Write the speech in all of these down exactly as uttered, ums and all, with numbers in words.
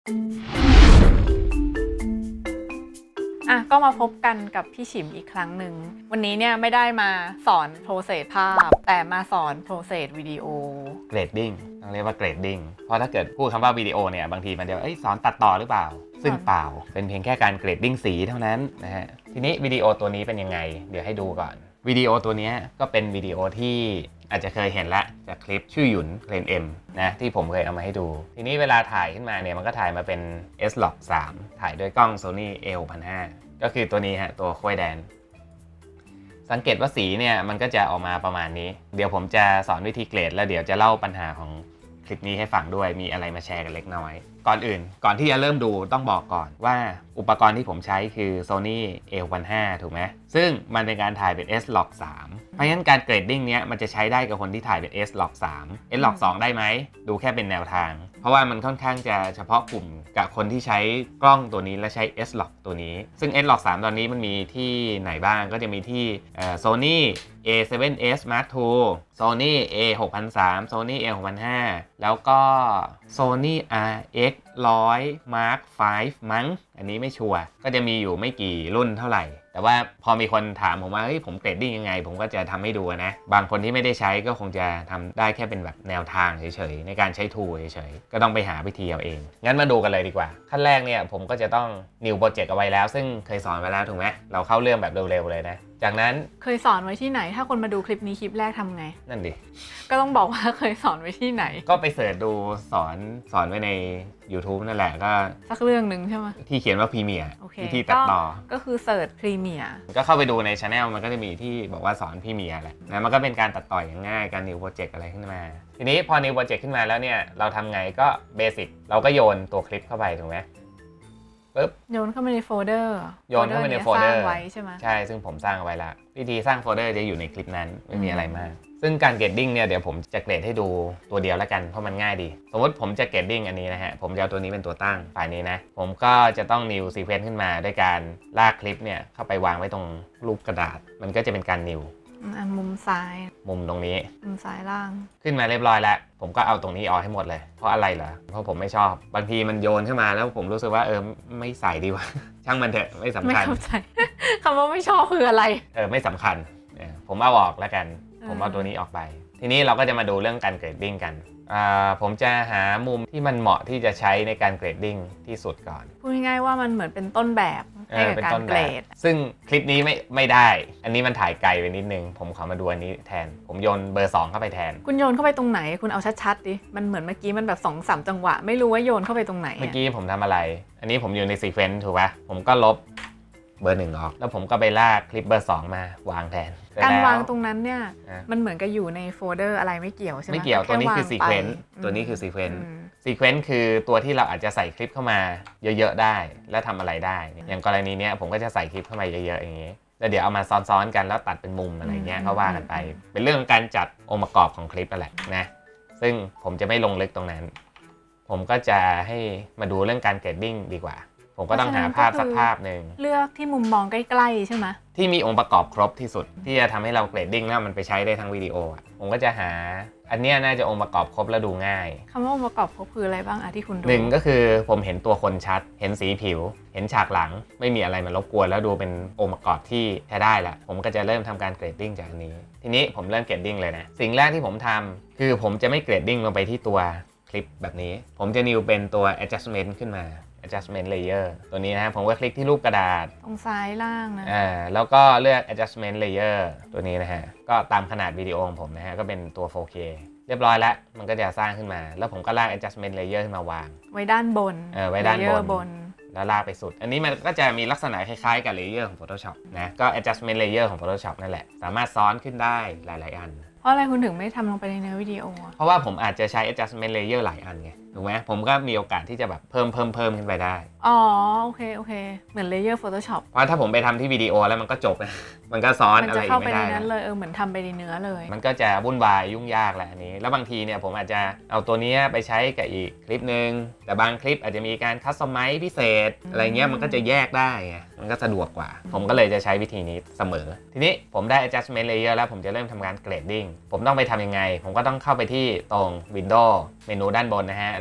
อ่ะก็มาพบกันกับพี่ฉิมอีกครั้งหนึ่งวันนี้เนี่ยไม่ได้มาสอนโปรเซสภาพแต่มาสอนโปรเซสวิดีโอเกรดดิ้งต้องเรียกว่าเกรดดิ้งเพราะถ้าเกิดพูดคำว่าวิดีโอเนี่ยบางทีมันจะเอ้ยสอนตัดต่อหรือเปล่าซึ่งเปล่าเป็นเพียงแค่การเกรดดิ้งสีเท่านั้นนะฮะทีนี้วิดีโอตัวนี้เป็นยังไงเดี๋ยวให้ดูก่อนวิดีโอตัวนี้ก็เป็นวิดีโอที่อาจจะเคยเห็นละจากคลิปชื่อหยุนเลน M นะที่ผมเคยเอามาให้ดูทีนี้เวลาถ่ายขึ้นมาเนี่ยมันก็ถ่ายมาเป็น เอส ล็อก สาม ถ่ายด้วยกล้อง Sony เอ หกพันห้า ก็คือตัวนี้ฮะตัวโค้ยแดนสังเกตว่าสีเนี่ยมันก็จะออกมาประมาณนี้เดี๋ยวผมจะสอนวิธีเกรดแล้วเดี๋ยวจะเล่าปัญหาของคลิปนี้ให้ฟังด้วยมีอะไรมาแชร์กันเล็กน้อยก่อนอื่นก่อนที่จะเริ่มดูต้องบอกก่อนว่าอุปกรณ์ที่ผมใช้คือ Sony เอ หกพันห้า ถูกไหมซึ่งมันเป็นการถ่ายเป็น เอส ล็อก สาม เพราะฉะนั้นการเกรดดิ้งเนี้ยมันจะใช้ได้กับคนที่ถ่ายเป็น เอส ล็อก สาม เอส ล็อก สอง ได้ไหมดูแค่เป็นแนวทางเพราะว่ามันค่อนข้างจะเฉพาะกลุ่มกับคนที่ใช้กล้องตัวนี้และใช้ เอส ล็อก ตัวนี้ซึ่ง เอส ล็อก สาม ตอนนี้มันมีที่ไหนบ้างก็จะมีที่ Sony เอ เซเว่น เอส Mark ทู Sony เอ หกพันสาม Sony เอ หกพันห้า แล้วก็ Sony อาร์ เอ็กซ์ หนึ่งร้อย Mark ไฟว์ มั้งอันนี้ไม่ชัวร์ก็จะมีอยู่ไม่กี่รุ่นเท่าไหร่แต่ว่าพอมีคนถามผมว่าเฮ้ยผมเกรดดิ้งยังไงผมก็จะทำให้ดูนะบางคนที่ไม่ได้ใช้ก็คงจะทำได้แค่เป็นแบบแนวทางเฉยๆในการใช้ทูเฉยๆก็ต้องไปหาวิธีเอาเองงั้นมาดูกันเลยดีกว่าขั้นแรกเนี่ยผมก็จะต้อง New Project เอาไว้แล้วซึ่งเคยสอนไว้แล้วถูกไหมเราเข้าเรื่องแบบเร็วๆเลยนะจากนั้นเคยสอนไว้ที่ไหนถ้าคนมาดูคลิปนี้คลิปแรกทำไงนั่นดิก็ต้องบอกว่าเคยสอนไว้ที่ไหนก็ไปเสิร์ชดูสอนสอนไว้ใน YouTube นั่นแหละก็สักเรื่องหนึ่งใช่ไหมที่เขียนว่าพรีเมียร์วิธีตัดต่อก็คือเสิร์ชพรีเมียร์ก็เข้าไปดูใน Channel มันก็จะมีที่บอกว่าสอนพรีเมียร์แหละนะมันก็เป็นการตัดต่ออย่างง่ายการ New Project อะไรขึ้นมาทีนี้พอ New Project ขึ้นมาแล้วเนี่ยเราทำไงก็เบสิกเราก็โยนตัวคลิปเข้าไปถูกไหมปึ๊บโยนเข้าไปในโฟลเดอร์โยนเข้าไปในโฟลเดอร์ไว้ใช่ไหมใช่ซึ่งผมสร้างเอาไว้แล้ววิธีสร้างโฟลเดอร์จะอยู่ในคลิปนั้นไม่มีอะไรมากซึ่งการเกรดดิ้งเนี่ยเดี๋ยวผมจะเกรดให้ดูตัวเดียวแล้วกันเพราะมันง่ายดีสมมติผมจะเกรดดิ้งอันนี้นะฮะผมจะเอาตัวนี้เป็นตัวตั้งฝ่ายนี้นะผมก็จะต้อง new sequence ขึ้นมาด้วยการลากคลิปเนี่ยเข้าไปวางไว้ตรงรูปกระดาษมันก็จะเป็นการ new มุมซ้ายมุมตรงนี้มุมซ้ายล่างขึ้นมาเรียบร้อยแล้วผมก็เอาตรงนี้ออกให้หมดเลยเพราะอะไรเหรอเพราะผมไม่ชอบบางทีมันโยนขึ้นมาแล้วผมรู้สึกว่าเออไม่ใส่ดีกว่าช่างมันเถอะไม่สำคัญไม่เข้าใจคำว่าไม่ชอบคืออะไรเออไม่สำคัญผมเอาออกแล้วกันผมเอาตัวนี้ออกไปทีนี้เราก็จะมาดูเรื่องการเกรดดิ้งกันผมจะหามุมที่มันเหมาะที่จะใช้ในการเกรดดิ้งที่สุดก่อนพูดง่ายๆว่ามันเหมือนเป็นต้นแบบให้กับการเกรดซึ่งคลิปนี้ไม่ไม่ได้อันนี้มันถ่ายไกลไปนิดนึงผมขอมาดูอันนี้แทนผมโยนเบอร์สองเข้าไปแทนคุณโยนเข้าไปตรงไหนคุณเอาชัดๆดิมันเหมือนเมื่อกี้มันแบบ สองสาม จังหวะไม่รู้ว่าโยนเข้าไปตรงไหนเมื่อกี้ผมทำอะไรอันนี้ผมอยู่ในซีเควนซ์ถูกป่ะผมก็ลบเบอร์หนึ่งออกแล้วผมก็ไปลากคลิปเบอร์สองมาวางแทนการวางตรงนั้นเนี่ยมันเหมือนกับอยู่ในโฟลเดอร์อะไรไม่เกี่ยวใช่ไหมไม่เกี่ยวตัวนี้คือซีเควนซ์ตัวนี้คือซีเควนซ์ซีเควนซ์คือตัวที่เราอาจจะใส่คลิปเข้ามาเยอะๆได้แล้วทำอะไรได้อย่างกรณีนี้ผมก็จะใส่คลิปเข้ามาเยอะๆอย่างนี้แล้วเดี๋ยวเอามาซ้อนๆกันแล้วตัดเป็นมุมอะไรเงี้ยก็ว่ากันไปเป็นเรื่องของการจัดองค์ประกอบของคลิปนั่นแหละนะซึ่งผมจะไม่ลงลึกตรงนั้นผมก็จะให้มาดูเรื่องการเกรดดิ้งดีกว่าผมก็ต้องหาภาพสักภาพหนึ่งเลือกที่มุมมองใกล้ๆใช่ไหมที่มีองค์ประกอบครบที่สุดที่จะทำให้เราเกรดดิ้งแล้วมันไปใช้ได้ทั้งวิดีโอผมก็จะหาอันนี้น่าจะองค์ประกอบครบแล้วดูง่ายคำว่าองค์ประกอบครบคืออะไรบ้างอะที่คุณดูหนึ่งก็คือผมเห็นตัวคนชัดเห็นสีผิวเห็นฉากหลังไม่มีอะไรมารบกวนแล้วดูเป็นองค์ประกอบที่ใช้ได้ละผมก็จะเริ่มทำการเกรดดิ้งจากอันนี้ทีนี้ผมเริ่มเกรดดิ้งเลยนะสิ่งแรกที่ผมทำคือผมจะไม่เกรดดิ้งลงไปที่ตัวคลิปแบบนี้ผมจะนิวเป็นตัว adjustment ขึ้นมาadjustment layer ตัวนี้นะครับผมก็คลิกที่รูปกระดาษตรงซ้ายล่างนะอ่าแล้วก็เลือก adjustment layer ตัวนี้นะฮะก็ตามขนาดวิดีโอของผมนะฮะก็เป็นตัว โฟร์เค เรียบร้อยแล้วมันก็จะสร้างขึ้นมาแล้วผมก็ลาก adjustment layer ขึ้นมาวางไว้ด้านบนเออไว้ด้านบนบนแล้วลากไปสุดอันนี้มันก็จะมีลักษณะคล้ายๆกับ layer ของ Photoshop นะก็ adjustment layer ของ Photoshop นั่นแหละสามารถซ้อนขึ้นได้หลายๆอันเพราะอะไรคุณถึงไม่ทำลงไปในเนื้อวิดีโอเพราะว่าผมอาจจะใช้ adjustment layer หลายอันไงถูกไหมผมก็มีโอกาสที่จะแบบเพิ่มเพิ่มเพิ่มขึ้นไปได้อ๋อโอเคโอเคเหมือนเลเยอร์ Photoshop เพราะถ้าผมไปทำที่วิดีโอแล้วมันก็จบนะมันก็ซ้อนอะไรไม่ได้มันจะเข้าไปในนั้นเลยเออเหมือนทำไปในเนื้อเลยมันก็จะวุ่นวายยุ่งยากแหละอันนี้แล้วบางทีเนี่ยผมอาจจะเอาตัวนี้ไปใช้กับอีกคลิปนึงแต่บางคลิปอาจจะมีการคัสตอมไมซ์พิเศษอะไรเงี้ยมันก็จะแยกได้ไงมันก็สะดวกกว่าผมก็เลยจะใช้วิธีนี้เสมอทีนี้ผมได้ adjustment layer แล้วผมจะเริ่มทำการ grading ผมต้องไปทำยังไงผมก็ต้องเข้าไปที่ตรง Windows เมนูด้านบนนะฮะ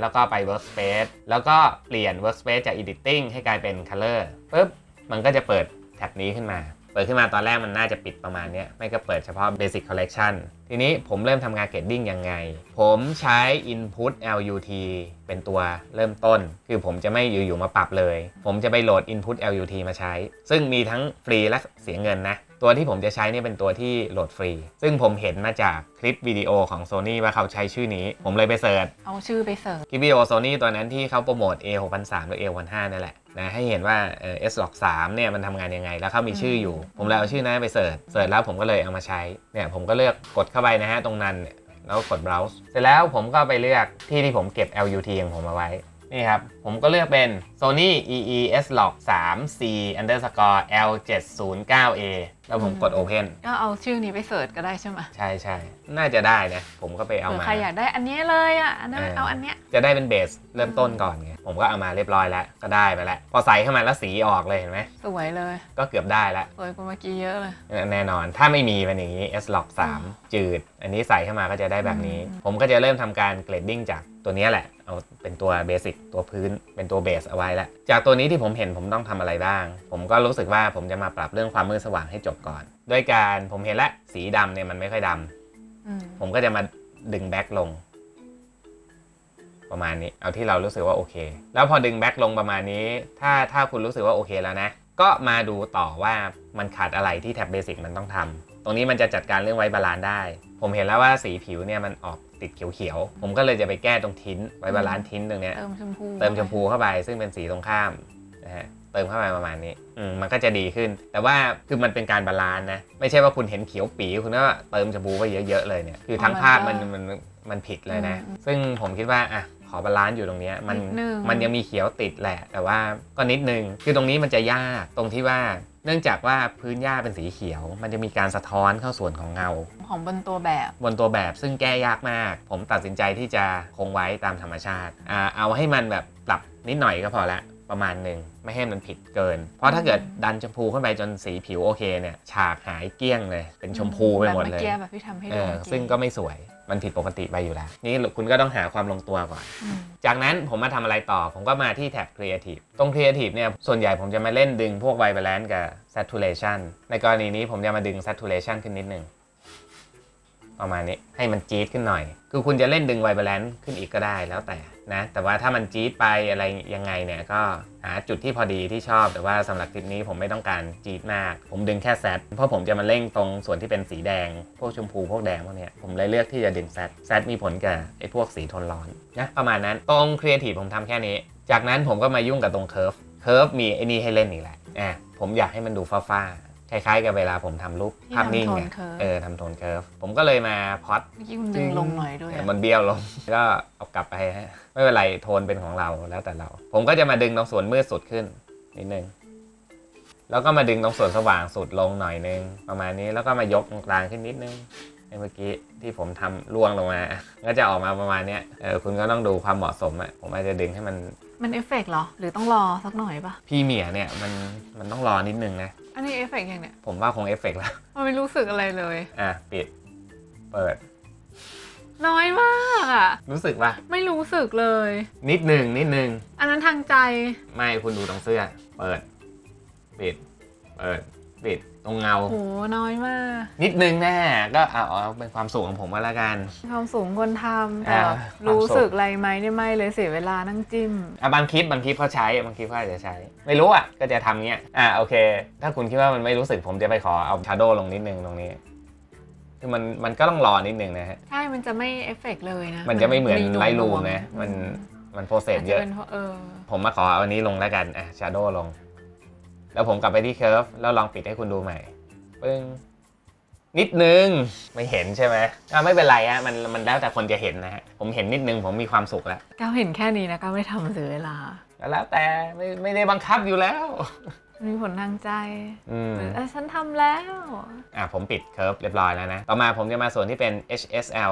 แล้วก็ไป Workspace แล้วก็เปลี่ยน Workspace จาก Editing ให้กลายเป็น Color ปุ๊บมันก็จะเปิดแท็บนี้ขึ้นมาเปิดขึ้นมาตอนแรกมันน่าจะปิดประมาณนี้ไม่ก็เปิดเฉพาะ Basic Collection ทีนี้ผมเริ่มทำงานเกรดดิ้งยังไงผมใช้ Input แอล ยู ที เป็นตัวเริ่มต้นคือผมจะไม่อยู่ๆมาปรับเลยผมจะไปโหลด Input แอล ยู ที มาใช้ซึ่งมีทั้งฟรีและเสียเงินนะตัวที่ผมจะใช้เนี่ยเป็นตัวที่โหลดฟรีซึ่งผมเห็นมาจากคลิปวิดีโอของ Sony ว่าเขาใช้ชื่อนี้ผมเลยไปเสิร์ชเอาชื่อไปเสิร์ชคลิปวิดีโอ Sony ตัวนั้นที่เขาโปรโมท เอ หกพันสาม หรือ เอ หกพันห้า นั่นแหละนะให้เห็นว่าเอ่อ เอส ล็อก สามเนี่ยมันทำงานยังไงแล้วเขามีชื่ออยู่ผมเลยเอาชื่อนั้นไปเสิร์ชเสิร์ชแล้วผมก็เลยเอามาใช้เนี่ยผมก็เลือกกดเข้าไปนะฮะตรงนั้นเนี่ยแล้วกด browse เสร็จแล้วผมก็ไปเลือกที่ที่ผมเก็บ แอล ยู ที ของผมเอาไว้นี่ครับผมก็เลือกเป็น Sony อี อี เอส ล็อก สาม ซี underscore แอล เจ็ดศูนย์เก้า เอ แล้วผมกด Open ก็เอาชื่อนี้ไปเสิร์ชก็ได้ใช่ไหมใช่ใช่น่าจะได้นะผมก็ไปเอามาใครอยากได้อันนี้เลยอ่ะอันนั้นเอาอันเนี้ยจะได้เป็นเบสเริ่มต้นก่อนไงผมก็เอามาเรียบร้อยแล้วก็ได้ไปแล้วพอใส่เข้ามาแล้วสีออกเลยเห็นไหมสวยเลยก็เกือบได้แล้วสวยกว่าเมื่อกี้เยอะเลยแน่นอนถ้าไม่มีเป็นอย่างนี้ เอส ล็อก สาม จืดอันนี้ใส่เข้ามาก็จะได้แบบนี้ผมก็จะเริ่มทำการเกรดดิ้งจากตัวนี้แหละเอาเป็นตัวเบสิกตัวพื้นเป็นตัวเบสเอาไว้แล้วจากตัวนี้ที่ผมเห็นผมต้องทำอะไรบ้างผมก็รู้สึกว่าผมจะมาปรับเรื่องความมืดสว่างให้จบก่อนด้วยการผมเห็นแล้วสีดำเนี่ยมันไม่ค่อยดำผมก็จะมาดึงแบ็คลงประมาณนี้เอาที่เรารู้สึกว่าโอเคแล้วพอดึงแบ็คลงประมาณนี้ถ้าถ้าคุณรู้สึกว่าโอเคแล้วนะก็มาดูต่อว่ามันขาดอะไรที่แท็บเบสิกมันต้องทำตรงนี้มันจะจัดการเรื่องไว้บาลานซ์ได้ผมเห็นแล้วว่าสีผิวเนี่ยมันออกติดเขียวๆผมก็เลยจะไปแก้ตรงทิ้นไว้บาลานซ์ทิ้นตรงเนี้ยเติมชมพูเติมชมพูเข้าไปซึ่งเป็นสีตรงข้ามนะฮะเติมเข้าไปประมาณนี้อืมมันก็จะดีขึ้นแต่ว่าคือมันเป็นการบาลานซ์นะไม่ใช่ว่าคุณเห็นเขียวปีคุณก็เติมชมพูไปเยอะๆเลยเนี่ยคือทั้งภาพมันมันมันผิดเลยนะซึ่งผมคิดว่าอ่ะขอบาลานซ์อยู่ตรงนี้มันมันยังมีเขียวติดแหละแต่ว่าก็นิดนึงคือตรงนี้มันจะยากตรงที่ว่าเนื่องจากว่าพื้นหญ้าเป็นสีเขียวมันจะมีการสะท้อนเข้าส่วนของเงาของบนตัวแบบบนตัวแบบซึ่งแก้ยากมากผมตัดสินใจที่จะคงไว้ตามธรรมชาติอ่าเอาให้มันแบบปรับนิดหน่อยก็พอละประมาณหนึ่งไม่ให้มันผิดเกินเพราะถ้าเกิดดันชมพูขึ้นไปจนสีผิวโอเคเนี่ยฉากหายเกลี้ยงเลยเป็นชมพูไปหมดเลยแบบที่ทำให้ดูซึ่งก็ไม่สวยมันผิดปกติไปอยู่แล้วนี่คุณก็ต้องหาความลงตัวก่อนจากนั้นผมมาทำอะไรต่อผมก็มาที่แท็บ Creative ตรง Creative เนี่ยส่วนใหญ่ผมจะมาเล่นดึงพวก White Balance กับ Saturation ในกรณีนี้ผมจะมาดึง Saturation ขึ้นนิดนึงประมาณนี้ให้มันจี๊ดขึ้นหน่อยคือคุณจะเล่นดึง White Balance ขึ้นอีกก็ได้แล้วแต่นะแต่ว่าถ้ามันจี๊ดไปอะไรยังไงเนี่ยก็หาจุดที่พอดีที่ชอบแต่ว่าสำหรับคลิปนี้ผมไม่ต้องการจี๊ดมากผมดึงแค่แซดเพราะผมจะมาเล่งตรงส่วนที่เป็นสีแดงพวกชมพูพวกแดงพวกเนี้ยผมเลยเลือกที่จะดึงแซดแซดมีผลกับไอ้พวกสีโทนร้อนนะประมาณนั้นตรง Creative ผมทำแค่นี้จากนั้นผมก็มายุ่งกับตรง Curve Curve มีไอ้นี่ให้เล่นอีกแหละอ่ะผมอยากให้มันดูฟ้าคล้ายๆกับเวลาผมทำรูปภาพนิ่งเนี่ยเออทำโทนเคิร์ฟผมก็เลยมาพอดยิ่งดึงลงหน่อยด้วยมันเบี้ยวลงก็เอากลับไปฮะไม่เป็นไรโทนเป็นของเราแล้วแต่เราผมก็จะมาดึงตรงส่วนมืดสุดขึ้นนิดนึงแล้วก็มาดึงตรงส่วนสว่างสุดลงหน่อยนึงประมาณนี้แล้วก็มายกตรงกลางขึ้นนิดนึงเมื่อกี้ที่ผมทำล่วงลงมาก็จะออกมาประมาณนี้เออคุณก็ต้องดูความเหมาะสมอ่ะผมอาจจะดึงให้มันมันเอฟเฟกต์เหรอหรือต้องรอสักหน่อยปะพี่เมียเนี่ยมันมันต้องรอนิดนึงนะอันนี้เอฟเฟกต์ยังเนี่ยผมว่าคงเอฟเฟกต์แล้วมันไม่รู้สึกอะไรเลยอ่ะปิดเปิดน้อยมากอ่ะรู้สึกป่ะไม่รู้สึกเลยนิดนึงนิดนึงอันนั้นทางใจไม่คุณดูตรงเสื้อเปิดปิดเปิดปิดตรงเงาโหน้อยมากนิดนึงแน่ก็เอาเอาเป็นความสูงของผมก็แล้วกันความสูงคนทำแต่รู้สึกอะไรไหมเนี่ยไม่เลยเสียเวลานั่งจิ้มอ่ะบางคลิปบางคลิปเขาใช้บางคลิปเขาอาจจะใช้ไม่รู้อ่ะก็จะทำเงี้ยอ่ะโอเคถ้าคุณคิดว่ามันไม่รู้สึกผมจะไปขอเอาชาโดว์ลงนิดนึงตรงนี้คือมันมันก็ต้องรอนิดนึงนะฮะใช่มันจะไม่เอฟเฟกต์เลยนะมันจะไม่เหมือนไลท์รูมนะมันมันโปรเซสเยอะผมมาขอเอาอันนี้ลงแล้วกันอ่ะชาโดว์ลงแล้วผมกลับไปที่เคิร์ฟแล้วลองปิดให้คุณดูใหม่ปึ้งนิดนึงไม่เห็นใช่ไหมอ่ะไม่เป็นไรฮะมันมันแล้วแต่คนจะเห็นนะฮะผมเห็นนิดนึงผมมีความสุขแล้วก้าวเห็นแค่นี้นะก้าวไม่ทำเสียเวลาแล้วแต่ไม่ไม่ได้บังคับอยู่แล้วมีผลทางใจหรือฉันทำแล้วอ่ะผมปิดเคิร์ฟเรียบร้อยแล้วนะต่อมาผมจะมาส่วนที่เป็น เอช เอส แอล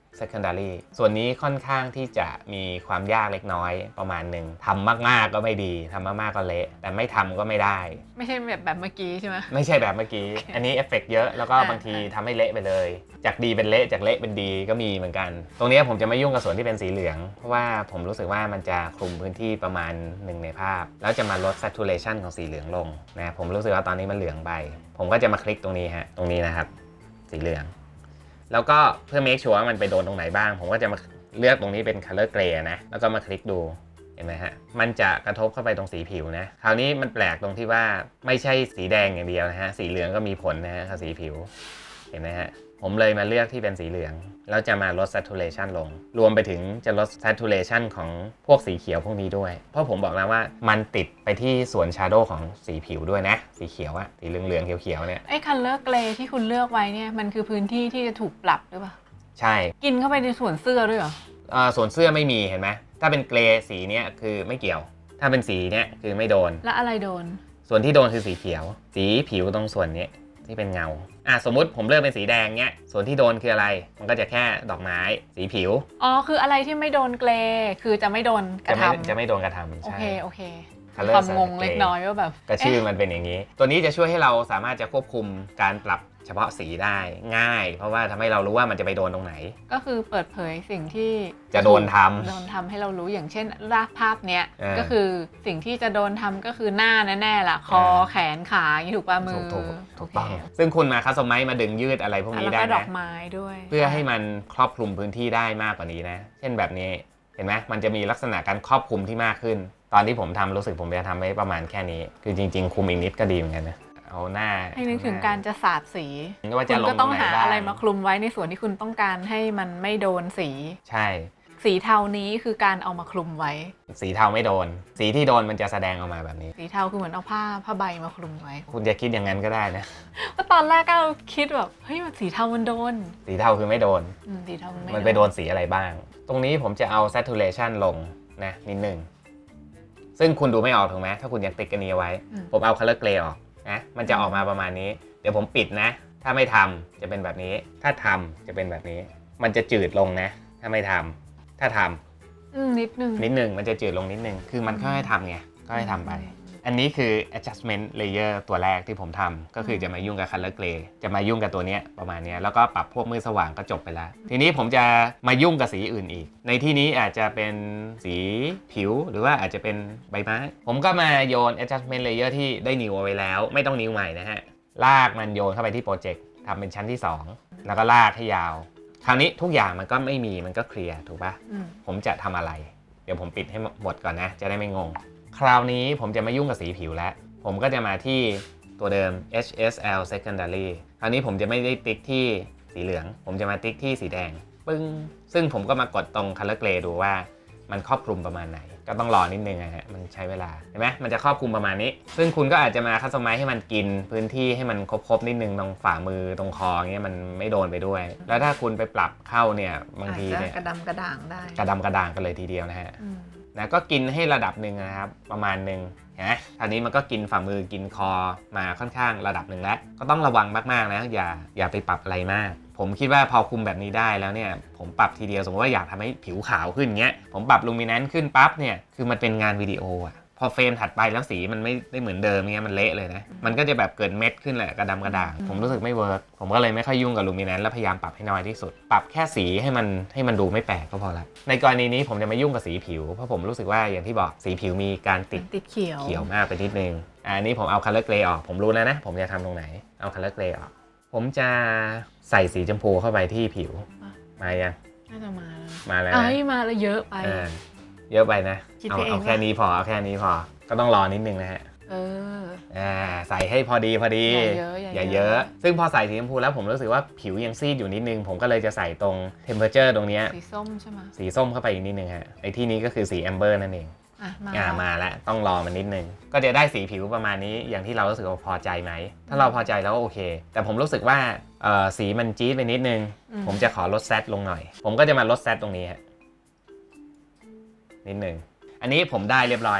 secondary ส่วนนี้ค่อนข้างที่จะมีความยากเล็กน้อยประมาณหนึ่งทำมากๆก็ไม่ดีทำมากๆก็เละแต่ไม่ทำก็ไม่ได้ไม่ใช่แบบแบบเมื่อกี้ใช่ไหมไม่ใช่แบบเมื่อกี้ okay. อันนี้เอฟเฟกต์เยอะแล้วก็บางทีทำให้เละไปเลยจากดีเป็นเละจากเละเป็นดีก็มีเหมือนกันตรงนี้ผมจะไม่ยุ่งกับส่วนที่เป็นสีเหลืองเพราะว่าผมรู้สึกว่ามันจะคลุมพื้นที่ประมาณหนึ่งในภาพแล้วจะมาลด saturation ของสีเหลืองลงนะผมรู้สึกว่าตอนนี้มันเหลืองไปผมก็จะมาคลิกตรงนี้ฮะตรงนี้นะครับสีเหลืองแล้วก็เพื่อ make sure ว่ามันไปโดนตรงไหนบ้างผมก็จะมาเลือกตรงนี้เป็น color gray นะแล้วก็มาคลิกดูเห็นไหมฮะมันจะกระทบเข้าไปตรงสีผิวนะคราวนี้มันแปลกตรงที่ว่าไม่ใช่สีแดงอย่างเดียวนะฮะสีเหลืองก็มีผลนะฮะกับสีผิวเห็นไหมฮะผมเลยมาเลือกที่เป็นสีเหลืองแล้วจะมาลด saturation ลงรวมไปถึงจะลด saturation ของพวกสีเขียวพวกนี้ด้วยเพราะผมบอกแล้วว่ามันติดไปที่ส่วน shadow ของสีผิวด้วยนะสีเขียวอะสีเหลืองๆเขียวๆเนี่ยไอ้ color gray ที่คุณเลือกไว้เนี่ยมันคือพื้นที่ที่จะถูกปรับหรือเปล่าใช่กินเข้าไปในส่วนเสื้อด้วยเหรออ่าส่วนเสื้อไม่มีเห็นไหมถ้าเป็นเกรย์สีเนี้ยคือไม่เกี่ยวถ้าเป็นสีเนี้ยคือไม่โดนแล้วอะไรโดนส่วนที่โดนคือสีเขียวสีผิวตรงส่วนนี้ที่เป็นเงาอ่ะสมมุติผมเลือกเป็นสีแดงเนี้ยส่วนที่โดนคืออะไรมันก็จะแค่ดอกไม้สีผิวอ๋อคืออะไรที่ไม่โดนเกรย์คือจะไม่โดนกระทำจะไม่โดนกระทำโอเคโอเคความงงเล็กน้อยว่าแบบก็ชื่อมันเป็นอย่างนี้ตัวนี้จะช่วยให้เราสามารถจะควบคุมการปรับเฉพาะสีได้ง่ายเพราะว่าทำให้เรารู้ว่ามันจะไปโดนตรงไหนก็คือเปิดเผยสิ่งที่จะโดนทำโดนทำให้เรารู้อย่างเช่นภาพเนี้ยก็คือสิ่งที่จะโดนทำก็คือหน้าแน่ๆล่ะคอแขนขาอย่างนี้ถูกป่ะมือถูกต้องซึ่งคุณมาคัสตอมไมซ์มาดึงยืดอะไรพวกนี้ได้นะแล้วก็ดอกไม้ด้วยเพื่อให้มันครอบคลุมพื้นที่ได้มากกว่านี้นะเช่นแบบนี้เห็นไหมมันจะมีลักษณะการครอบคลุมที่มากขึ้นตอนที่ผมทำรู้สึกผมจะทำไว้ประมาณแค่นี้คือจริงๆคุมอีกนิดก็ดีเหมือนกันนะเอาหน้าให้นึกถึงการจะสาดสีคุณก็ต้องหาอะไรมาคลุมไว้ในส่วนที่คุณต้องการให้มันไม่โดนสีใช่สีเทานี้คือการเอามาคลุมไว้สีเทาไม่โดนสีที่โดนมันจะแสดงออกมาแบบนี้สีเทาคือเหมือนเอาผ้าผ้าใบมาคลุมไว้คุณจะคิดอย่างนั้นก็ได้นะก็ตอนแรกก็คิดแบบเฮ้ยมันสีเทามันโดนสีเทาคือไม่โดนสีเทามันไม่มันไปโดนสีอะไรบ้างตรงนี้ผมจะเอา saturation ลงนะนิดนึงซึ่งคุณดูไม่ออกถูกไหมถ้าคุณยังติ๊กอันนี้ไว้ผมเอา color gray ออกนะมันจะออกมาประมาณนี้เดี๋ยวผมปิดนะถ้าไม่ทำจะเป็นแบบนี้ถ้าทำจะเป็นแบบนี้มันจะจืดลงนะถ้าไม่ทำถ้าทำนิดนึงนิดนึงมันจะจืดลงนิดนึงคือมันก็ให้ทำไงก็ให้ทำไปอันนี้คือ adjustment layer ตัวแรกที่ผมทำก็คือจะมายุ่งกับ color gray จะมายุ่งกับตัวนี้ประมาณนี้แล้วก็ปรับพวกมืดสว่างก็จบไปแล้วทีนี้ผมจะมายุ่งกับสีอื่นอีกในที่นี้อาจจะเป็นสีผิวหรือว่าอาจจะเป็นใบไม้ผมก็มาโยน adjustment layer ที่ได้นิวเอาไว้แล้วไม่ต้องนิวใหม่นะฮะลากมันโยนเข้าไปที่โปรเจกต์ทำเป็นชั้นที่สองแล้วก็ลากให้ยาวคราวนี้ทุกอย่างมันก็ไม่มีมันก็เคลียร์ถูกปะผมจะทำอะไรเดี๋ยวผมปิดให้หมดก่อนนะจะได้ไม่งงคราวนี้ผมจะไม่ยุ่งกับสีผิวแล้วผมก็จะมาที่ตัวเดิม เอช เอส แอล secondary คราวนี้ผมจะไม่ได้ติ๊กที่สีเหลืองผมจะมาติ๊กที่สีแดงปึ้งซึ่งผมก็มากดตรง color gray ดูว่ามันครอบคลุมประมาณไหนก็ต้องรอนิดนึงนะฮะมันใช้เวลาเห็นไหมมันจะครอบคลุมประมาณนี้ซึ่งคุณก็อาจจะมาคัสตอมไมซ์ให้มันกินพื้นที่ให้มันครบๆนิดนึงตรงฝ่ามือตรงคอเงี้ยมันไม่โดนไปด้วยแล้วถ้าคุณไปปรับเข้าเนี่ยบางทีเนี่ยกระดำกระด่างได้กระดำกระด่างกันเลยทีเดียวนะฮะนะก็กินให้ระดับหนึ่งนะครับประมาณหนึ่งเห็นไหมคราวนี้มันก็กินฝ่ามือกินคอมาค่อนข้างระดับหนึ่งแล้วก็ต้องระวังมากๆนะอย่าอย่าไปปรับอะไรมากผมคิดว่าพอคุมแบบนี้ได้แล้วเนี่ยผมปรับทีเดียวสมมติว่าอยากทำให้ผิวขาวขึ้นเงี้ยผมปรับลูมิแนนซ์ขึ้นปั๊บเนี่ยคือมันเป็นงานวิดีโออะพอเฟรมถัดไปแล้วสีมันไม่ได้เหมือนเดิมเงี้ยมันเละเลยนะมันก็จะแบบเกิดเม็ดขึ้นแหละกระดำกระด่างผมรู้สึกไม่เวิร์กผมก็เลยไม่ค่อยยุ่งกับลูมิแนนซ์แล้วพยายามปรับให้น้อยที่สุดปรับแค่สีให้มันให้มันดูไม่แปลกก็พอละในกรณีนี้ผมจะไม่ยุ่งกับสีผิวเพราะผมรู้สึกว่าอย่างที่บอกสีผิวมีการติดติดเขียวเขียวมากไปนิดนึงอันนี้ผมเอา color gray ออกผมรู้แล้วนะผมจะทำตรงไหนเอา color gray ออกผมจะใส่สีชมพูเข้าไปที่ผิวมายังน่าจะมาแล้วมาแล้วเอ้ยมาแล้วเยอะไปเยอะไปนะเอาเอาแค่นี้พอเอาแค่นี้พอก็ต้องรอนิดนึงนะฮะเอออ่าใส่ให้พอดีพอดีอย่าเยอะซึ่งพอใส่สีชมพูแล้วผมรู้สึกว่าผิวยังซีดอยู่นิดนึงผมก็เลยจะใส่ตรง temperature ตรงนี้สีส้มใช่ไหมสีส้มเข้าไปอีกนิดนึงฮะไอ้ที่นี้ก็คือสี amber นั่นเองอ่ามาแล้วต้องรอมันนิดนึงก็จะได้สีผิวประมาณนี้อย่างที่เรารู้สึกว่าพอใจไหมถ้าเราพอใจแล้วโอเคแต่ผมรู้สึกว่าเอ่อสีมันจี๊ดไปนิดนึงผมจะขอลดแซดลงหน่อยผมก็จะมาลดแซดตรงนี้ฮะนิดนึงอันนี้ผมได้เรียบร้อยแล้วผ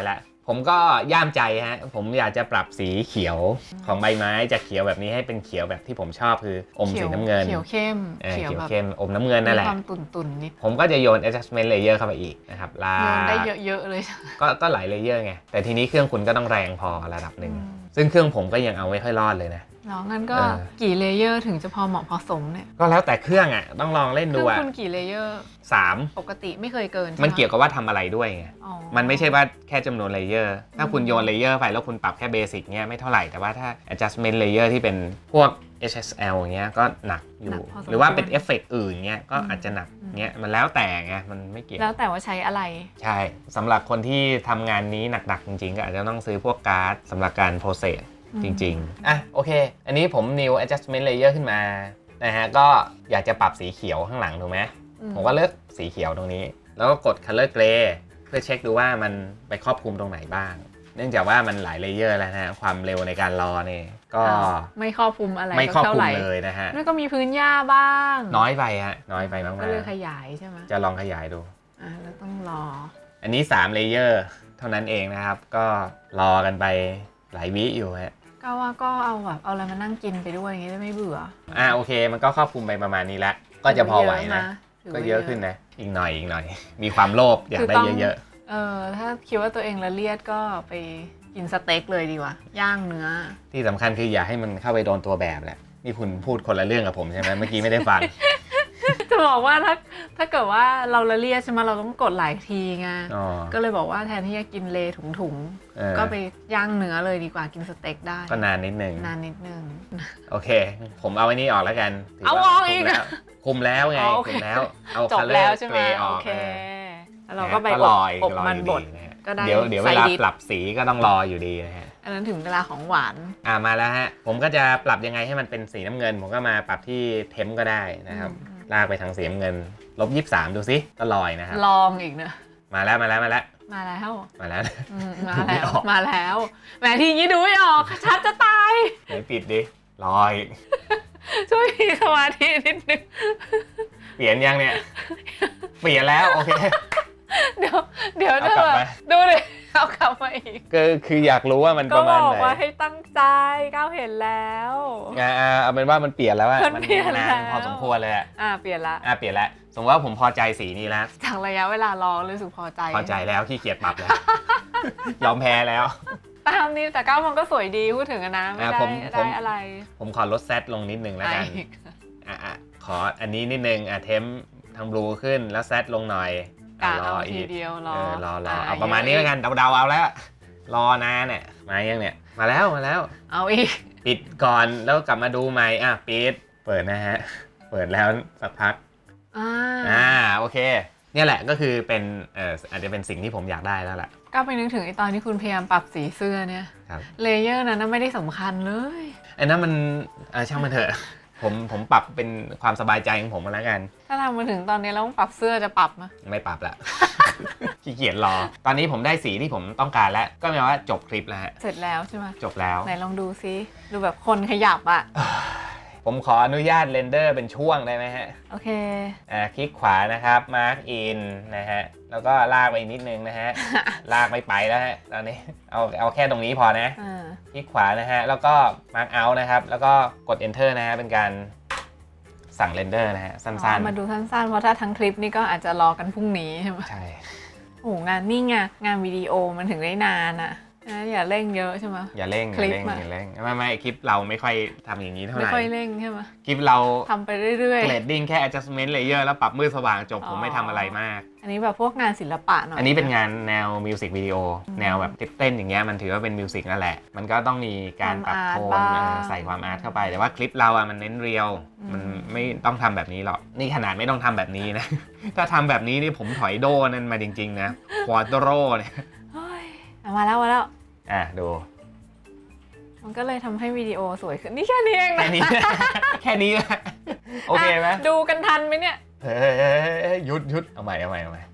ผมก็ย่ามใจฮะผมอยากจะปรับสีเขียวของใบไม้จากเขียวแบบนี้ให้เป็นเขียวแบบที่ผมชอบคืออมสีน้ำเงินเขียวเข้มเขียวเข้มอมน้ำเงินนั่นแหละความตุ่นๆนิดผมก็จะโยน adjustment layer เข้าไปอีกนะครับลาโยนได้เยอะๆเลยก็ก็หลายเลเยอร์ไงแต่ทีนี้เครื่องคุณก็ต้องแรงพอระดับหนึ่งซึ่งเครื่องผมก็ยังเอาไม่ค่อยรอดเลยนะเนาะงั้นก็กี่เลเยอร์ถึงจะพอเหมาะพอสมเนี่ยก็แล้วแต่เครื่องอ่ะต้องลองเล่นดูอ่ะคุณกี่เลเยอร์สามปกติไม่เคยเกินมันเกี่ยวกับว่าทำอะไรด้วยไงมันไม่ใช่ว่าแค่จำนวนเลเยอร์ถ้าคุณโยนเลเยอร์ไปแล้วคุณปรับแค่เบสิกเนี้ยไม่เท่าไหร่แต่ว่าถ้า adjustment layer ที่เป็นพวก เอช เอส แอล อย่างเงี้ยก็หนักอยู่หรือว่าเป็นเอฟเฟกต์อื่นเงี้ยก็อาจจะหนักเงี้ยมันแล้วแต่ไงมันไม่เกี่ยวแล้วแต่ว่าใช้อะไรใช่สำหรับคนที่ทำงานนี้หนักๆจริงๆก็อาจจะต้องซื้อพวกการ์ดสำหรับการ processจริงๆอ่ะโอเคอันนี้ผม new adjustment layer ขึ้นมานะฮะก็อยากจะปรับสีเขียวข้างหลังถูกไหมผมก็เลือกสีเขียวตรงนี้แล้วก็กด color gray เพื่อเช็คดูว่ามันไปครอบคลุมตรงไหนบ้างเนื่องจากว่ามันหลายเลเยอร์แล้วนะความเร็วในการรอเนี่ยก็ไม่ครอบคลุมอะไรไม่ครอบคลุมเลยนะฮะแล้วก็มีพื้นหญ้าบ้างน้อยไปฮะน้อยไปมากๆก็เลยขยายใช่ไหมจะลองขยายดูอ่าแล้วต้องรออันนี้สามเลเยอร์เท่านั้นเองนะครับก็รอกันไปหลายวิอยู่ฮะก็ว่าก็เอาแบบเอาอะไรมานั่งกินไปด้วยอย่างงี้ได้ไม่เบื่ออ่าโอเคมันก็ครอบคลุมไปประมาณนี้แล้วก็จะพอไหวนะก็เยอะขึ้นนะอีกหน่อยอีกหน่อยมีความโลภอยากได้เยอะๆเออถ้าคิดว่าตัวเองละเลียดก็ไปกินสเต็กเลยดีกว่าย่างเนื้อที่สำคัญคืออย่าให้มันเข้าไปโดนตัวแบบแหละนี่คุณพูดคนละเรื่องกับผมใช่ไหมเมื่อกี้ไม่ได้ฟังจะบอกว่าถ้าถ้าเกิดว่าเราละเลียดใช่ไหมเราต้องกดหลายทีไงก็เลยบอกว่าแทนที่จะกินเลถุงๆก็ไปย่างเนื้อเลยดีกว่ากินสเต็กได้ก็นานนิดนึงนานนิดนึงโอเคผมเอาไอ้นี่ออกแล้วกันเอาออกอีกคุมแล้วไงคุมแล้วเอาจบแล้วใช่ไหมโอเคแล้วเราก็ไปอบมันบดเดี๋ยวเดี๋ยวเวลาปรับสีก็ต้องรออยู่ดีนะฮะอันนั้นถึงเวลาของหวานอ่ามาแล้วฮะผมก็จะปรับยังไงให้มันเป็นสีน้ำเงินผมก็มาปรับที่เทมก็ได้นะครับลากไปทางสีน้ำเงินลบยี่สิบสามดูสิก็ลอยนะครับลองอีกนะมาแล้วมาแล้วมาแล้วมาแล้วมาแล้วมาแล้วมาแล้วแหมทีนี้ดูไม่ออกชัดจะตายไหนปิดดิลอยช่วยมีสมาธินิดนึงเปลี่ยนยังเนี่ยเปลี่ยนแล้วโอเคเดี๋ยวเดี๋ยวดูดูดิเอากลับมาอีกก็คืออยากรู้ว่ามันประมาณไหนก็บอกว่าให้ตั้งใจก้าวเห็นแล้วอ่าเอาเป็นว่ามันเปลี่ยนแล้วอะมันนานพอสมควรเลยอ่าเปลี่ยนละอ่าเปลี่ยนแล้วสมมติว่าผมพอใจสีนี้แล้วจากระยะเวลารอรู้สึกพอใจพอใจแล้วขี้เกียจปรับแล้วยอมแพ้แล้วตามนี้แต่ก้าวมันก็สวยดีพูดถึงนะไม่ได้ได้อะไรผมขอลดแซดลงนิดนึงแล้วกันอ่ะขออันนี้นิดนึงอ่ะเทมทางบลูขึ้นแล้วแซดลงหน่อยรออีกเดียวรอรอรอเอาประมาณนี้แล้วกันเดาๆเอาแล้วรอนานเนี่ยมายังเนี่ยมาแล้วมาแล้วเอาอีกปิดก่อนแล้วกลับมาดูใหม่อ่ะปิดเปิดนะฮะเปิดแล้วสักพักอ่าอ่าโอเคเนี่ยแหละก็คือเป็นเอ่ออาจจะเป็นสิ่งที่ผมอยากได้แล้วแหละก็ไปนึกถึงไอ้ตอนที่คุณพยายามปรับสีเสื้อเนี่ยเลเยอร์นั้นไม่ได้สำคัญเลยไอ้นั้นมันช่างมันเถอะผมผมปรับเป็นความสบายใจของผมมาแล้วกันถ้าทำมาถึงตอนนี้แล้วต้องปรับเสื้อจะปรับไหมไม่ปรับละขี้เกียจรอตอนนี้ผมได้สีที่ผมต้องการแล้วก็หมายว่าจบคลิปแล้วฮะเสร็จแล้วใช่ไหมจบแล้วไหนลองดูซิดูแบบคนขยับอ่ะผมขออนุญาตเรนเดอร์เป็นช่วงได้ไหมฮะโอเคอ่าคลิกขวานะครับมาร์กอินนะฮะแล้วก็ลากไปนิดนึงนะฮะลากไม่ไปแล้วฮะตอนนี้เอาเอาแค่ตรงนี้พอนะคลิกขวานะฮะแล้วก็มาร์กเอาท์นะครับแล้วก็กด enter นะฮะเป็นการสั่งเรนเดอร์นะฮะสั้นๆมาดูสั้นๆเพราะถ้าทั้งคลิปนี่ก็อาจจะรอกันพรุ่งนี้ใช่ไหมใช่โอ้งานนี่ไงงานวิดีโอมันถึงได้นานอ่ะอย่าเร่งเยอะใช่ไหมอย่าเร่งอย่าเร่งอย่าเร่งไม่ไม่คลิปเราไม่ค่อยทำอย่างนี้เท่าไหร่ไม่ค่อยเร่งใช่ไหมคลิปเราทำไปเรื่อยๆเกรดดิ้งแค่ adjustment layer แล้วปรับมืดสว่างจบผมไม่ทำอะไรมากอันนี้แบบพวกงานศิลปะหน่อยอันนี้เป็นงานแนวมิวสิกวิดีโอแนวแบบเต้นอย่างเงี้ยมันถือว่าเป็นมิวสิกนั่นแหละมันก็ต้องมีการปรับโทนใส่ความอาร์ตเข้าไปแต่ว่าคลิปเราอ่ะมันเน้นเรียวมันไม่ต้องทำแบบนี้หรอกนี่ขนาดไม่ต้องทำแบบนี้นะถ้าทำแบบนี้นี่ผมถอยโดนั่นมาจริงๆนะควอเตโรเนี่ยมาแล้วมาแล้วอ่ะดูมันก็เลยทำให้วิดีโอสวยขึ้นนี่แค่นี้เองนะแค่นี้แค่นี้โอเคไหมดูกันทันไหมเนี่ยเฮ้ยหยุดหยุดเอาใหม่เอาใหม่เอาใหม่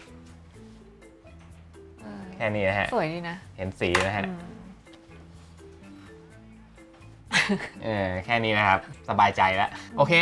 แค่นี้นะฮะสวยดีนะเห็นสีนะฮะเออแค่นี้นะครับสบายใจแล้วโอเค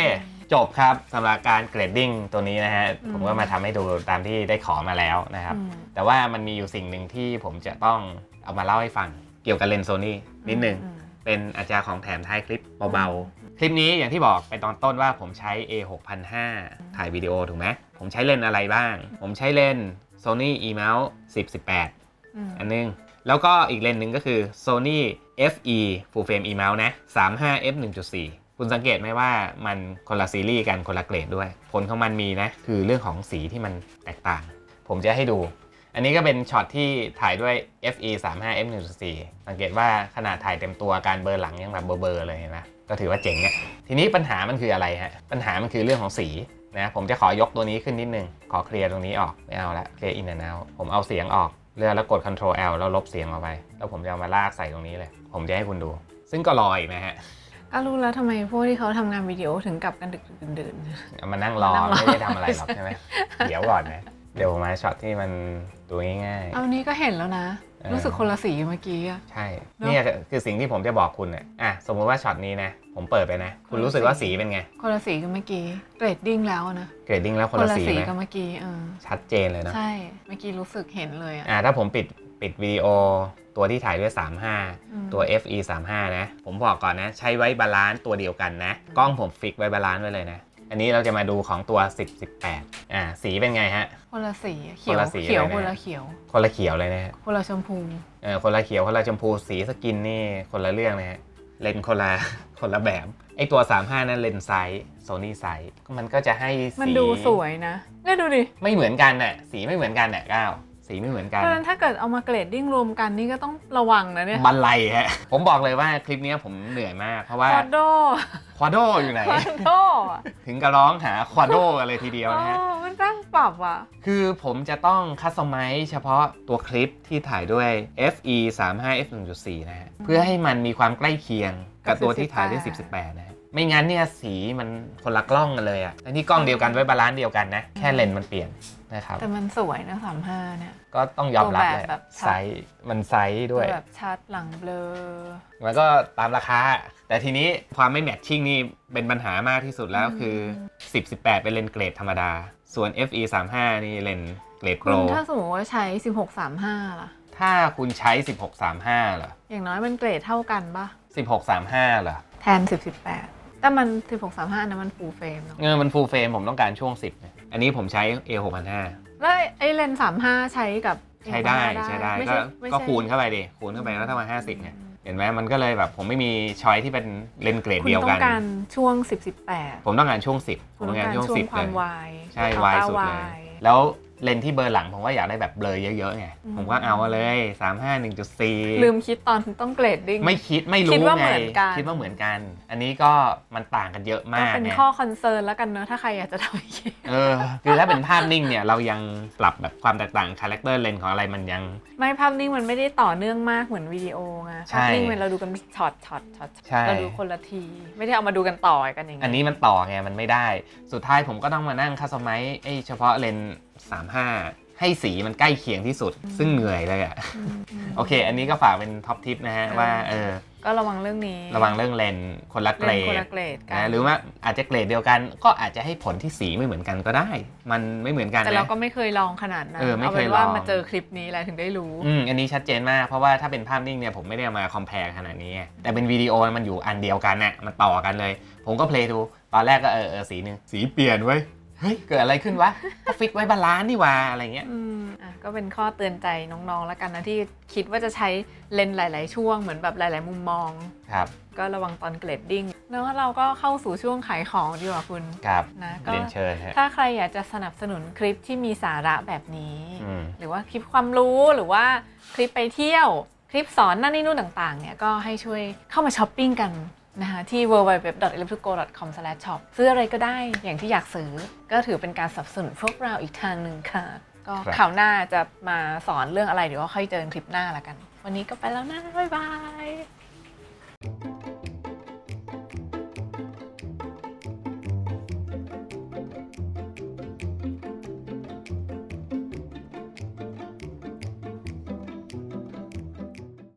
จบครับสำหรับการเกรดดิ้งตัวนี้นะฮะผมก็มาทำให้ดูตามที่ได้ขอมาแล้วนะครับแต่ว่ามันมีอยู่สิ่งหนึ่งที่ผมจะต้องเอามาเล่าให้ฟังเกี่ยวกับเลนส์โซนี่นิดนึงเป็นอาจารย์ของแถมท้ายคลิปเบาๆคลิปนี้อย่างที่บอกไปตอนต้นว่าผมใช้ เอ หกพันห้าร้อย ถ่ายวิดีโอถูกไหมผมใช้เลนส์อะไรบ้างผมใช้เลนส์ Sony E-mount สิบ สิบแปด อันนึงแล้วก็อีกเลนส์หนึ่งก็คือ Sony เอฟ อี Full Frame E-mount นะ สามสิบห้า เอฟ หนึ่งจุดสี่ คุณสังเกตไหมว่ามันคนละซีรีส์กันคนละเกรดด้วยผลของมันมีนะคือเรื่องของสีที่มันแตกต่างผมจะให้ดูอันนี้ก็เป็นช็อตที่ถ่ายด้วย เอฟ อี สามสิบห้า เอฟ หนึ่งจุดสี่ สังเกตว่าขนาดถ่ายเต็มตัวการเบลอหลังยังแบบเบลอๆเลยเห็นไหมก็ถือว่าเจ๋งอ่ะทีนี้ปัญหามันคืออะไรฮะปัญหามันคือเรื่องของสีนะผมจะขอยกตัวนี้ขึ้นนิดนึงขอเคลียร์ตรงนี้ออกไม่เอาละเคลียร์ in and out ผมเอาเสียงออกเลือกแล้วกด control L แล้วลบเสียงออกไปแล้วผมจะเอามาลากใส่ตรงนี้เลยผมจะให้คุณดูซึ่งก็รออีกนะฮะก็รู้แล้วทำไมพวกที่เขาทำงานวิดีโอถึงกลับกันดึกดื่นๆมานั่งรอไม่ได้ทำอะไรหรอกใช่ไหมเดี๋ยวก่อนนะเดี๋ยวมาช็อตที่มันดูง่ายๆเอานี้ก็เห็นแล้วนะรู้สึกคนละสีเมื่อกี้อะใช่นี่คือสิ่งที่ผมจะบอกคุณเนี่ยอ่ะสมมติว่าช็อตนี้นะผมเปิดไปนะคุณรู้สึกว่าสีเป็นไงคนละสีกับเมื่อกี้เกรดดิ้งแล้วนะเกรดดิ้งแล้วคนละสีไหมกับเมื่อกี้เออชัดเจนเลยนะใช่เมื่อกี้รู้สึกเห็นเลยอ่ะถ้าผมปิดปิดวิดีโอตัวที่ถ่ายด้วยสามสิบห้าตัว เอฟ อี สามสิบห้านะผมบอกก่อนนะใช้ไว้บาลานซ์ตัวเดียวกันนะกล้องผมฟิกไว้บาลานซ์ไว้เลยนะอันนี้เราจะมาดูของตัวสิบ สิบแปดอ่าสีเป็นไงฮะคนละสีเขียวเขียวคนละเขียวคนละเขียวเลยนะฮะคนละชมพูเออคนละเขียวคนละชมพูสีสกินนี่คนละเรื่องนะฮะเลนคนละคนละแบบไอตัวสามสิบห้านั้นเลนไซส์โซนี่ไซส์มันก็จะให้สีมันดูสวยนะเนี่ยดูดิไม่เหมือนกันน่ะสีไม่เหมือนกันน่ะก้าวสีไม่เหมือนกันเพราะฉะนั้นถ้าเกิดเอามาเกรดดิ้งรวมกันนี่ก็ต้องระวังนะเนี่ยบันไลฮะผมบอกเลยว่าคลิปนี้ผมเหนื่อยมากเพราะว่าควาโดควาโดอยู่ไหนควาโดถึงกับร้องหาควาโดกันเลยทีเดียวนะฮะมันตั้งปรับอ่ะคือผมจะต้องคัสตอมไมซ์เฉพาะตัวคลิปที่ถ่ายด้วย เอฟ อี สามสิบห้า เอฟ หนึ่งจุดสี่ นะฮะเพื่อให้มันมีความใกล้เคียงกับตัวที่ถ่ายด้วยสิบ สิบแปดนะฮะไม่งั้นเนี่ยสีมันคนละกล้องกันเลยอ่ะอันนี้กล้องเดียวกันไว้บาลานซ์เดียวกันนะแค่เลนส์มันเปลี่ยนนะครับแต่มันสวยนะสามสิบห้าเนี่ยก็ต้องยอมรับเลยไซส์มันไซส์ด้วยแบบชัดหลังเบลอมันก็ตามราคาแต่ทีนี้ความไม่แมทชิ่งนี่เป็นปัญหามากที่สุดแล้วคือสิบ สิบแปดเป็นเลนส์เกรดธรรมดาส่วน เอฟ อี สามสิบห้านี่เลนส์เกรดโปรถ้าสมมติว่าใช้สิบหก สามสิบห้าล่ะถ้าคุณใช้สิบหก สามสิบห้าเหรออย่างน้อยมันเกรดเท่ากันป่ะสิบหก สามสิบห้าเหรอแทนสิบ สิบแปดแต่มันสิบหก สามสิบห้านะมันฟูลเฟรมเนาะเออมันฟูลเฟรมผมต้องการช่วงสิบอันนี้ผมใช้ เอ หกพันห้าร้อยแล้วไอ้เลนส์สามสิบห้าใช้กับใช้ได้ใช้ได้ก็ก็คูณเข้าไปดิคูณเข้าไปแล้วถ้ามาห้าสิบเนี่ยเห็นไหมมันก็เลยแบบผมไม่มีช้อยที่เป็นเลนส์เกรดเดียวกันคุณต้องการช่วงสิบ สิบแปดผมต้องการช่วงสิบผมต้องการช่วงสิบเลยใช่วายสุดเลยแล้วเลนส์ที่เบอร์หลังผมว่าอยากได้แบบเบลอเยอะๆไงผมก็เอาเลยสามสิบห้า หนึ่งจุดสี่ลืมคิดตอนต้องเกรดดิ้งไม่คิดไม่รู้ไงคิดว่าเหมือนกันอันนี้ก็มันต่างกันเยอะมากเป็นข้อคอนเซิร์นแล้วกันเนอะถ้าใครอยากจะทำเออคือถ้าเป็นภาพนิ่งเนี่ยเรายังปรับแบบความแตกต่างคาแรคเตอร์เลนส์ของอะไรมันยังไม่ภาพนิ่งมันไม่ได้ต่อเนื่องมากเหมือนวิดีโอไงภาพนิ่งเราดูกันช็อตช็อตช็อตเราดูคนละทีไม่ได้เอามาดูกันต่อกันอย่างนี้อันนี้มันต่อไงมันไม่ได้สุดท้ายผมก็ต้องมานั่งคัสตอมไมซ์ไอ้เฉพาะเลนส์สามสิบห้าให้สีมันใกล้เคียงที่สุดซึ่งเหนื่อยเลยอ่ะโอเคอันนี้ก็ฝากเป็นท็อปทิปนะฮะว่าเออก็ระวังเรื่องนี้ระวังเรื่องเลนคนละเกรดนะหรือว่าอาจจะเกรดเดียวกันก็อาจจะให้ผลที่สีไม่เหมือนกันก็ได้มันไม่เหมือนกันนะแต่เราก็ไม่เคยลองขนาดนั้นเอาเป็นว่ามาเจอคลิปนี้อะไรถึงได้รู้อืมอันนี้ชัดเจนมากเพราะว่าถ้าเป็นภาพนิ่งเนี่ยผมไม่ได้มาคอมเพลขนาดนี้แต่เป็นวิดีโอมันอยู่อันเดียวกันน่ะมันต่อกันเลยผมก็เพลย์ดูตอนแรกก็เออเออสีนึงสีเปลี่ยนไว้เฮ้ยเกิดอะไรขึ้นวะก็ฟิกไว้บาลานซ์นี่วะอะไรเงี้ยอืมอ่ะก็เป็นข้อเตือนใจน้องๆแล้วกันนะที่คิดว่าจะใช้เลนส์หลายๆช่วงเหมือนแบบหลายๆมุมมองครับก็ระวังตอนเกรดดิ้งแล้วเราก็เข้าสู่ช่วงขายของดีกว่าคุณครับนะก็เรียนเชิญถ้าใครอยากจะสนับสนุนคลิปที่มีสาระแบบนี้หรือว่าคลิปความรู้หรือว่าคลิปไปเที่ยวคลิปสอนนั่นนี่นู่นต่างๆเนี่ยก็ให้ช่วยเข้ามาช้อปปิ้งกันนะคะที่ ดับเบิลยู ดับเบิลยู ดับเบิลยู ดอท เอลิปทูโก ดอท คอม สแลช ช็อป ซื้ออะไรก็ได้อย่างที่อยากซื้อก็ถือเป็นการสนับสนุนพวกเราอีกทางหนึ่งค่ะก็คราวหน้าจะมาสอนเรื่องอะไรเดี๋ยวก็ค่อยเจอคลิปหน้าละกันวันนี้ก็ไปแล้วนะบ๊ายบาย